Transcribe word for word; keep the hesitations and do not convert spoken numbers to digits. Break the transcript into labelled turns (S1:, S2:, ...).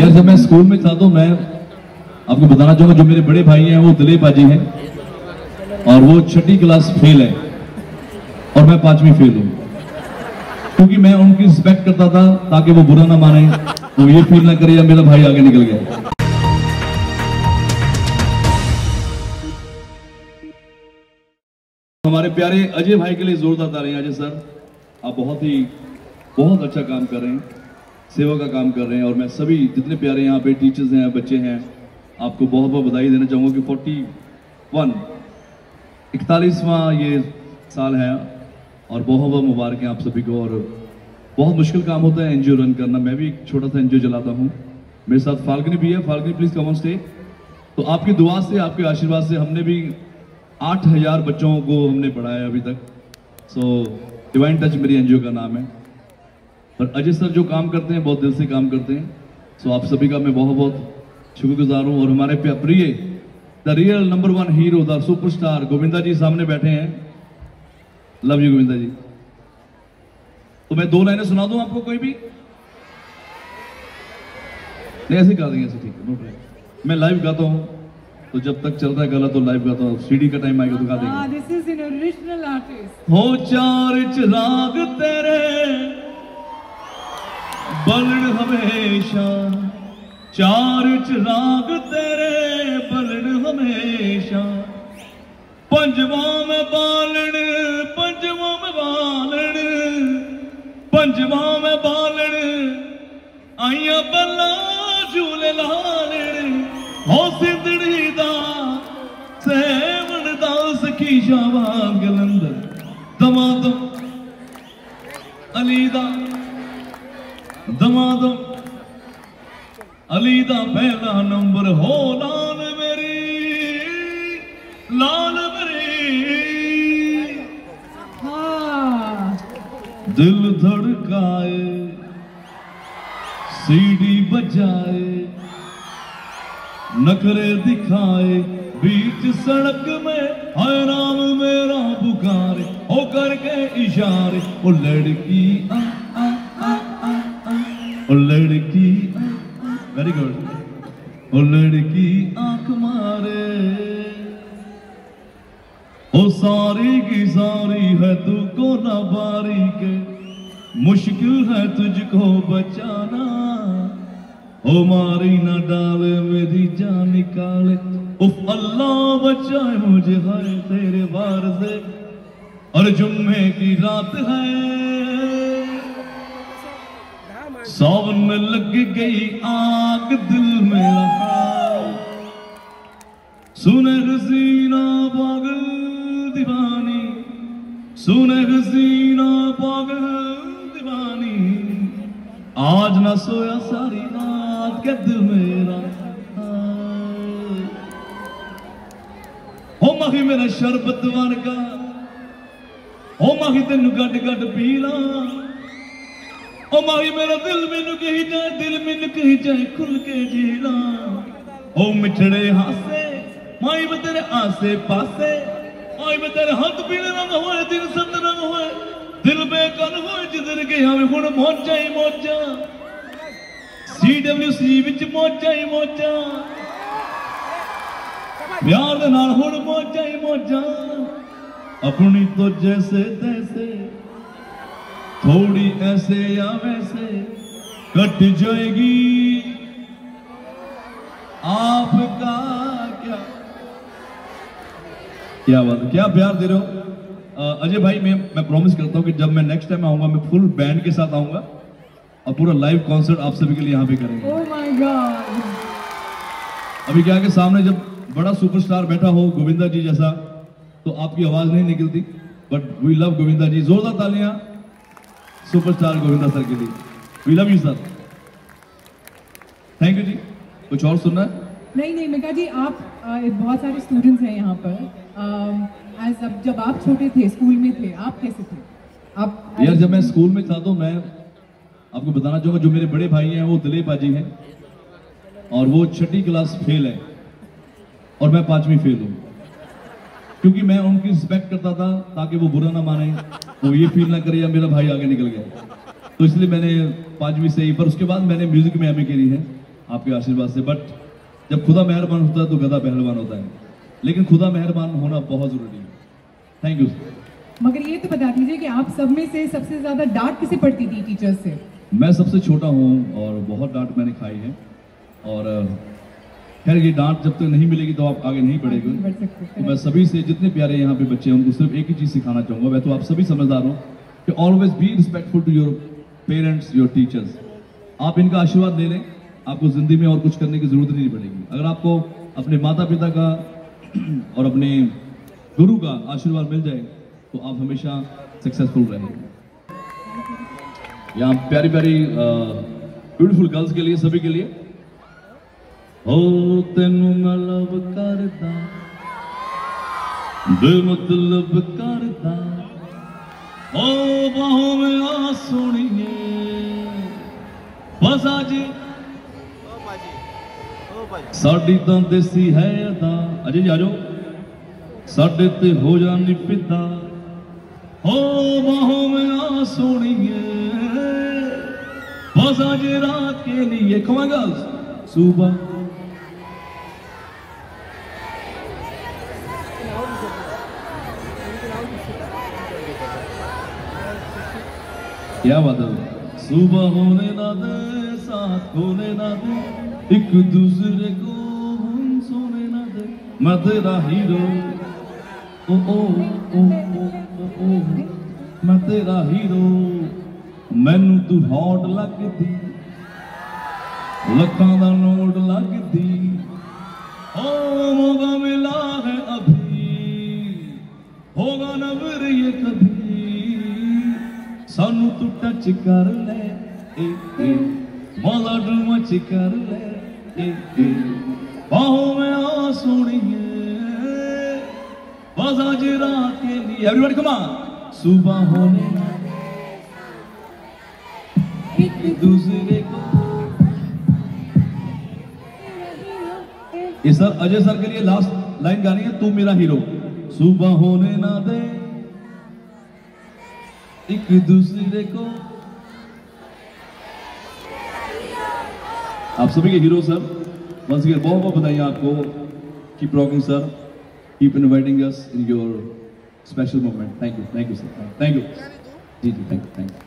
S1: यार जब मैं स्कूल में था तो मैं आपको बताना चाहूंगा, जो मेरे बड़े भाई हैं वो दिलीप बाजी हैं और वो छठी क्लास फेल है और मैं पांचवी फेल हूं, क्योंकि मैं उनकी रिस्पेक्ट करता था ताकि वो बुरा ना माने, वो ये फील ना करे या मेरा भाई आगे निकल गया। हमारे प्यारे अजय भाई के लिए जोरदार तालियां। अजय सर, आप बहुत ही बहुत अच्छा काम कर रहे हैं, सेवा का काम कर रहे हैं, और मैं सभी जितने प्यारे यहाँ पे टीचर्स हैं, बच्चे हैं, आपको बहुत बहुत बधाई देना चाहूँगा कि फोर्टी वन इकतालीसवां ये साल है और बहुत बहुत मुबारक है आप सभी को। और बहुत मुश्किल काम होता है एनजीओ रन करना, मैं भी एक छोटा सा एनजीओ चलाता हूँ, मेरे साथ फाल्गनी भी है। Falguni please come on stage. तो आपकी दुआ से, आपके आशीर्वाद से हमने भी आठ हजार बच्चों को हमने पढ़ाया अभी तक। सो डिवाइन टच मेरी एनजीओ का नाम है। और अजय सर जो काम करते हैं बहुत दिल से काम करते हैं। सो आप सभी का मैं बहुत बहुत शुक्रगुजार हूँ। और हमारे प्रिय the real number one hero, the superstar Govinda ji सामने बैठे हैं। Love you Govinda ji. तो मैं दो लाइनें सुना दूं आपको, कोई भी नहीं, ऐसे गा देंगे, ऐसे ठीक है, नो प्रॉब्लम। मैं लाइव गाता हूँ तो जब तक चल रहा है गाना तो लाइव गाता हूँ, सीडी का टाइम आएगा तो गा देंगे।
S2: This is an original artist.
S1: हो चार चिराग तेरे बलड़ हमेशा, चार चिराग तेरे बलड़ हमेशा, पंजवा में बालड़, पंजवा में बालड़, पंजवा में बालड़, आइया बल्ला झूले लालड़, हो सिंधड़ी दा सेवन दा सखी शाबाश गलंदर, दमादम अली दा, दमादम अली दा पहला नंबर, हो लाल मेरी, लाल मेरी,
S2: हाँ।
S1: दिल धड़काए, सीढ़ी बजाए, नखरे दिखाए, बीच सड़क में हाय नाम मेरा पुकारे, हो करके इशारे, ओ लड़की आ आ आ आ आ, ओ लड़की आ, वेरी गुड, ओ लड़की आंख मारे, ओ सारी की सारी है तू को ना बारी के, मुश्किल है तुझको बचाना, ओ मारी ना डाले मेरी जान निकाले, उफ अल्लाह बचाए मुझे हर तेरे वार से, और जुम्मे की रात है, सावन में लग गई आग दिल मेरा, सुने हसीना पागल दीवानी, सुने हसीना पागल दीवानी, आज ना सोया सारी रात के दिल मेरा, हो माही मेरा शरबत वर्गा, हो माही तेन गड गड पीला, ओ माही मेरा दिल मैनू कही जाए, दिल मैनू कही जाए खुल के जीला, ओ मिठड़े हासे माही में तेरे आसे पासे, माही में तेरे हाथ पीले रंग होए, दिल संत रंग होए, दिल बेकन होए, जिधर गया हमें हुण मौजा ही मौजा, सी डब्ल्यू सी विच मौजा ही मौजा, प्यार दे नाल हुण मौजा ही मौजा, अपनी तो जैसे तैसे, थोड़ी ऐसे या वैसे कट जाएगी, आपका क्या क्या बात है, क्या प्यार दे रहे हो अजय भाई। मैं मैं प्रॉमिस करता हूँ कि जब मैं नेक्स्ट टाइम आऊंगा मैं फुल बैंड के साथ आऊंगा और पूरा लाइव कॉन्सर्ट आप सभी के लिए यहाँ पे करेंगे।
S2: Oh my god.
S1: अभी क्या के सामने जब बड़ा सुपरस्टार बैठा हो गोविंदा जी जैसा तो आपकी आवाज नहीं निकलती, but we love Govinda ji. जोरदार तालियां सुपरस्टार गोविंदा सर के लिए। We love you sir, thank you जी। कुछ और सुनना है?
S2: नहीं नहीं मेघा जी, आप आ, बहुत सारे स्टूडेंट्स हैं यहाँ पर। एज अब जब आप छोटे थे, स्कूल में थे, आप कैसे थे? आप
S1: यार जब मैं स्कूल में था तो मैं आपको बताना चाहूंगा, जो मेरे बड़े भाई हैं वो दिलीप बाजी हैं और वो छठी क्लास फेल है और मैं पांचवी फेल हूँ, क्योंकि मैं उनकी रिस्पेक्ट करता था ताकि वो बुरा ना माने, वो ये फील ना करे या मेरा भाई आगे निकल गया, तो इसलिए मैंने पांचवी से ही। पर उसके बाद मैंने म्यूजिक में एमए करी है, आपके आशीर्वाद से। बट जब खुदा मेहरबान होता है तो गधा पहलवान होता है, लेकिन खुदा मेहरबान होना बहुत जरूरी है। Thank you.
S2: मगर ये तो बता दीजिए कि आप सब में से सबसे ज्यादा डांट किसे पड़ती थी टीचर्स से?
S1: मैं सबसे छोटा हूँ और बहुत डांट मैंने खाई है, और खैर ये डांट जब तक नहीं मिलेगी तो आप आगे नहीं बढ़ेंगे।
S2: बढ़ सकते।
S1: तो मैं सभी से, जितने प्यारे यहाँ पे बच्चे हैं, उनको सिर्फ एक ही चीज़ सिखाना चाहूँगा। मैं तो आप सभी समझदार हो कि always be respectful to your parents, your teachers. आप इनका आशीर्वाद ले लें, आपको जिंदगी में और कुछ करने की जरूरत नहीं पड़ेगी। अगर आपको अपने माता पिता का और अपने गुरु का आशीर्वाद मिल जाए तो आप हमेशा सक्सेसफुल रहेंगे। यहाँ प्यारी प्यारी ब्यूटीफुल गर्ल्स के लिए, सभी के लिए। हो तेनू मैं लव करदा, बेमतलब करदा, ओ बाहों में आ सोनिए, बस आज साडी तां देसी है अदा। अजय जी आ जाओ, साडे ते हो जानी फिदा, ओ बाहों में आ सोनिए, बस आज रात के लिए। कम ऑन गर्ल्स, सुबह क्या बात है। सुबह होने ना दे, साथ होने ना दे, एक दूसरे को हम सोने ना दे, मैं तेरा हीरो, ओ ओ ओ ओ ओ ओ, मैं तेरा हीरो, मैनू तू हॉट लगदी, लखां दा नोट लगदी, ओ मौका मिला है अभी, होगा न फिर ये कभी, सानू तू टच कर ले, ए ए माला डू मच कर ले, ए ए बाहों में आ सोनिए, बस आज रात के लिए। एवरीवन कम ऑन, सुबह होने ना एक दूसरे को। ये सर, अजय सर के लिए लास्ट लाइन गानी है, तू मेरा हीरो। सुबह होने ना दे एक दूसरे को। आप सभी के हीरो सर, वंस अगेन बहुत बहुत बधाई आपको। Keep rocking sir, keep inviting us in your special moment. Thank you, thank you sir, thank you जी जी, थैंक यू, थैंक यू।